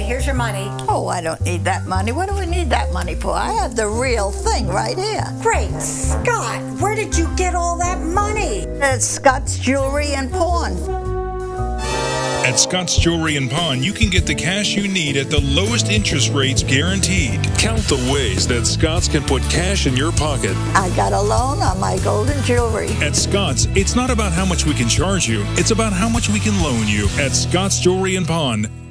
Okay, here's your money. Oh, I don't need that money. What do we need that money for? I have the real thing right here. Great Scott, where did you get all that money? It's Scott's Jewelry and Pawn. At Scott's Jewelry and Pawn, you can get the cash you need at the lowest interest rates guaranteed. Count the ways that Scott's can put cash in your pocket. I got a loan on my golden jewelry. At Scott's, it's not about how much we can charge you, it's about how much we can loan you. At Scott's Jewelry and Pawn,